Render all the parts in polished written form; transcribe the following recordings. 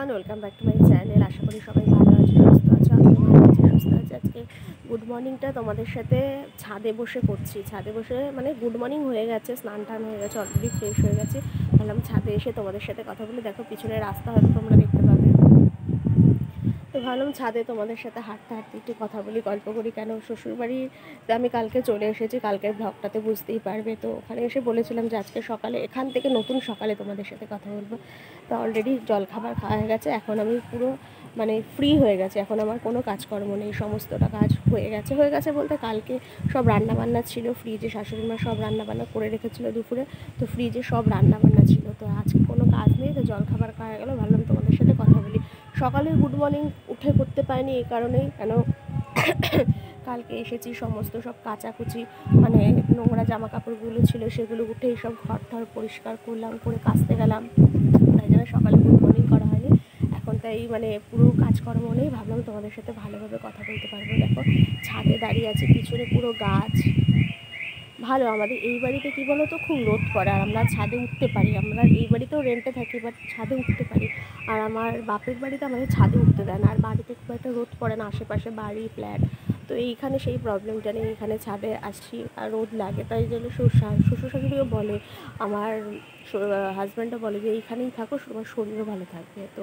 Welcome back to my channel. আশা করি সবাই ভালো আছো, সুস্থ আছো। আমি ভালো আছি, সুস্থ আছি। আজকে গুড মর্নিংটা তোমাদের সাথে ছাদে বসে করছি। ছাদে বসে মানে গুড মর্নিং হয়ে গেছে, স্নান টান হয়ে গেছে, অলরেডি ফ্রেশ হয়ে গেছে। ভাবলাম ছাদে এসে তোমাদের সাথে কথা বলে, দেখো পিছনে রাস্তা হয়তো তোমরা দেখতে পাবে। তো ভাবলাম ছাদে তোমাদের সাথে হাঁটতে হাঁটতে একটু কথা বলি, গল্প করি। কেন শ্বশুরবাড়িতে আমি কালকে চলে এসেছি, কালকের ব্লগটাতে বুঝতেই পারবে। তো ওখানে এসে বলেছিলাম যে আজকে সকালে এখান থেকে নতুন সকালে তোমাদের সাথে কথা বলবো। তো অলরেডি জলখাবার খাওয়া হয়ে গেছে, এখন আমি পুরো মানে ফ্রি হয়ে গেছে। এখন আমার কোনো কাজকর্ম নেই, সমস্তটা কাজ হয়ে গেছে বলতে কালকে সব রান্নাবান্না ছিল ফ্রিজে, শাশুড়িমা সব রান্নাবান্না করে রেখেছিলো দুপুরে। তো ফ্রিজে সব রান্নাবান্না ছিল, তো আজকে কোনো কাজ নেই। তো জলখাবার খাওয়া গেলো, ভাবলাম তোমাদের সাথে কথা বলি। সকালে গুড মর্নিং উঠে করতে পারিনি এই কারণেই, কেন কালকে এসেছি সমস্ত সব কাচাকুচি মানে নোংরা জামা কাপড়গুলো ছিল সেগুলো উঠে সব ঘর ঠর পরিষ্কার করলাম, করে কাচতে গেলাম। তাই জন্য সকালে গুড মর্নিং করা হয়নি। এখন তাই মানে পুরো কাজকর্ম নেই, ভাবলাম তোমাদের সাথে ভালোভাবে কথা বলতে পারবো। দেখো ছাদে দাঁড়িয়ে আছি, পিছনে পুরো গাছ। ভালো, আমাদের এই বাড়িতে কী বলো তো, খুব রোদ পড়ে আর আমরা ছাদে উঠতে পারি। আমরা এই বাড়িতেও রেন্টে থাকি, বাট ছাদে উঠতে পারি। আর আমার বাপের বাড়িতে আমাদের ছাদে উঠতে দেয় না, আর বাড়িতে খুব একটা রোদ পড়ে না, আশেপাশে বাড়ি ফ্ল্যাট। তো এইখানে সেই প্রবলেমটা নেই, এখানে ছাদে আসছি আর রোদ লাগে। তাই জন্য শ্বশুর শাশুড়িও বলে, আমার হাজব্যান্ডও বলে যে এইখানেই থাকো, তোমার শরীরও ভালো থাকবে। তো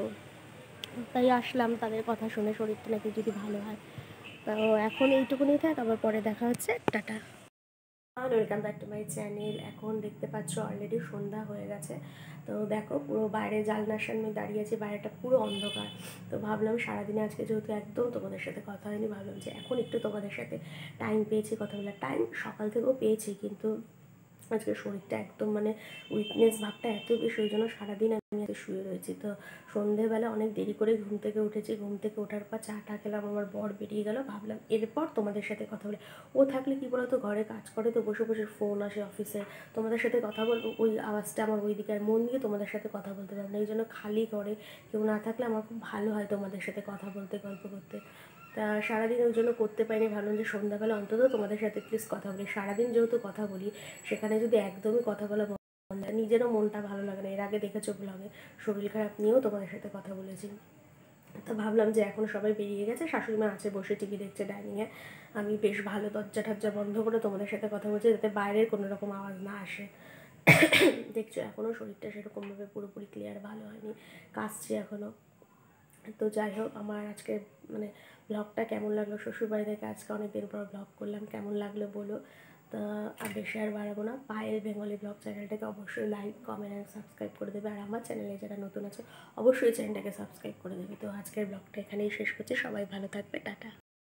তাই আসলাম, তাদের কথা শুনে শরীরটা নাকি যদি ভালো হয়। তো এখন এইটুকুনি থাক, আবার পরে দেখা হচ্ছে, টাটা। Welcome back to my channel. এখন দেখতে পাচ্ছ অলরেডি সন্ধ্যা হয়ে গেছে। তো দেখো পুরো বাইরে জানলার সামনে দাঁড়িয়ে আছি, বাইরেটা পুরো অন্ধকার। তো ভাবলাম সারাদিনে আজকে যেহেতু একদম তোমাদের সাথে কথা হয়নি, ভাবলাম যে এখন একটু তোমাদের সাথে টাইম পেয়েছি কথা বলার। টাইম সকাল থেকেও পেয়েছি, কিন্তু আজকে শরীরটা একদম মানে উইকনেস ভাবটা এত বেশি, ওই জন্য সারাদিন আমি আজকে শুয়ে রয়েছি। তো সন্ধেবেলা অনেক দেরি করে ঘুম থেকে উঠেছি, ঘুম থেকে ওঠার পর চা খেলাম, আমার বর বেরিয়ে গেল। ভাবলাম এরপর তোমাদের সাথে কথা বলে, ও থাকলে কী বলো তো, ঘরে কাজ করে তো বসে বসে ফোন আসে অফিসে, তোমাদের সাথে কথা বলবো ওই আওয়াজটা আমার ওই দিকে, আর মন দিয়ে তোমাদের সাথে কথা বলতে পারবো না। এই জন্য খালি ঘরে কেউ না থাকলে আমার খুব ভালো হয় তোমাদের সাথে কথা বলতে, গল্প করতে। তা সারাদিন ওই জন্য করতে পারিনি, ভাবলাম যে সন্ধ্যাবেলা অন্তত তোমাদের সাথে প্লিজ কথা বলি। সারাদিন যেহেতু কথা বলি, সেখানে যদি একদমই কথা বলা বন্ধ হয়, নিজেরও মনটা ভালো লাগে না। এর আগে দেখেছো ব্লগে শরীর খারাপ নিয়েও তোমাদের সাথে কথা বলেছি। তো ভাবলাম যে এখন সবাই বেরিয়ে গেছে, শাশুড়িমা আছে বসে টিভি দেখছে ডাইনিংয়ে, আমি বেশ ভালো দরজা টরজা বন্ধ করে তোমাদের সাথে কথা বলছি, যাতে বাইরের কোনো রকম আওয়াজ না আসে। দেখছো এখনও শরীরটা সেরকমভাবে পুরোপুরি ক্লিয়ার ভালো হয়নি, কাশছি এখনও। তো যাই হোক, আমার আজকে মানে ব্লগটা কেমন লাগলো, শ্বশুরবাড়ি থেকে আজকে অনেকদিন পর ব্লগ করলাম, কেমন লাগলো বলো। তা আর বেশি আর বাড়াবো না, পায়েল বেঙ্গলি ব্লগ চ্যানেলটাকে অবশ্যই লাইক কমেন্ট অ্যান্ড সাবস্ক্রাইব করে দেবে। আর আমার চ্যানেলে যারা নতুন আছে অবশ্যই চ্যানেলটাকে সাবস্ক্রাইব করে দেবে। তো আজকের ব্লগটা এখানেই শেষ করছি, সবাই ভালো থাকবে, টাটা।